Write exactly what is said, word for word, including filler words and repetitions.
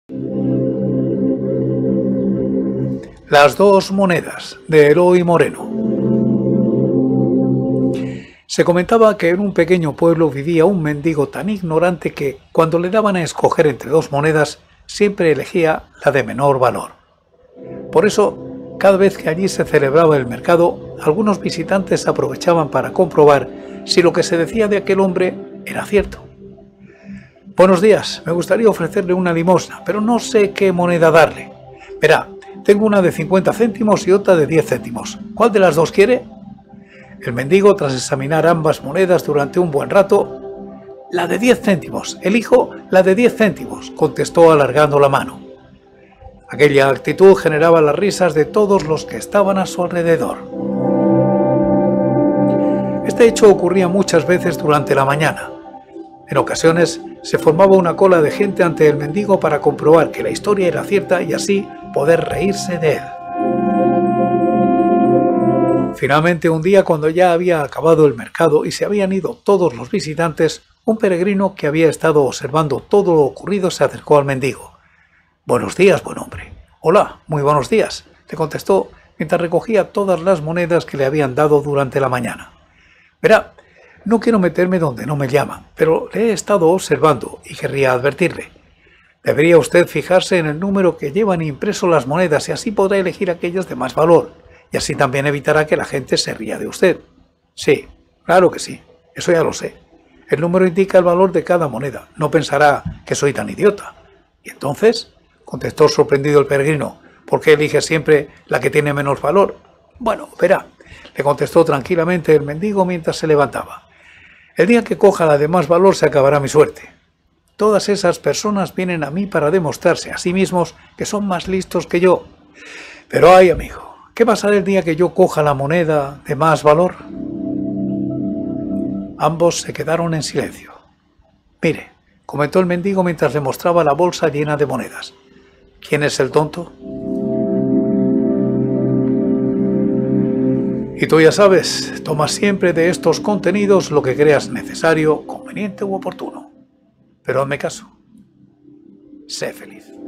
Las dos monedas, de Eloy Moreno. Se comentaba que en un pequeño pueblo vivía un mendigo tan ignorante que, cuando le daban a escoger entre dos monedas, siempre elegía la de menor valor. Por eso, cada vez que allí se celebraba el mercado, algunos visitantes aprovechaban para comprobar si lo que se decía de aquel hombre era cierto. Buenos días, me gustaría ofrecerle una limosna, pero no sé qué moneda darle. Verá, tengo una de cincuenta céntimos y otra de diez céntimos. ¿Cuál de las dos quiere? El mendigo, tras examinar ambas monedas durante un buen rato, «La de diez céntimos, elijo la de diez céntimos», contestó alargando la mano. Aquella actitud generaba las risas de todos los que estaban a su alrededor. Este hecho ocurría muchas veces durante la mañana. En ocasiones se formaba una cola de gente ante el mendigo para comprobar que la historia era cierta y así poder reírse de él. Finalmente, un día, cuando ya había acabado el mercado y se habían ido todos los visitantes, un peregrino que había estado observando todo lo ocurrido se acercó al mendigo. «Buenos días, buen hombre». «Hola, muy buenos días», le contestó mientras recogía todas las monedas que le habían dado durante la mañana. «Verá, no quiero meterme donde no me llaman, pero le he estado observando y querría advertirle. Debería usted fijarse en el número que llevan impreso las monedas y así podrá elegir aquellas de más valor. Y así también evitará que la gente se ría de usted». «Sí, claro que sí, eso ya lo sé. El número indica el valor de cada moneda. No pensará que soy tan idiota». «¿Y entonces?», contestó sorprendido el peregrino. «¿Por qué elige siempre la que tiene menos valor?». «Bueno, verá», le contestó tranquilamente el mendigo mientras se levantaba. «El día que coja la de más valor se acabará mi suerte. Todas esas personas vienen a mí para demostrarse a sí mismos que son más listos que yo. Pero ay, amigo, ¿qué pasará el día que yo coja la moneda de más valor?». Ambos se quedaron en silencio. «Mire», comentó el mendigo mientras le mostraba la bolsa llena de monedas. «¿Quién es el tonto?». Y tú ya sabes, toma siempre de estos contenidos lo que creas necesario, conveniente u oportuno. Pero hazme caso. Sé feliz.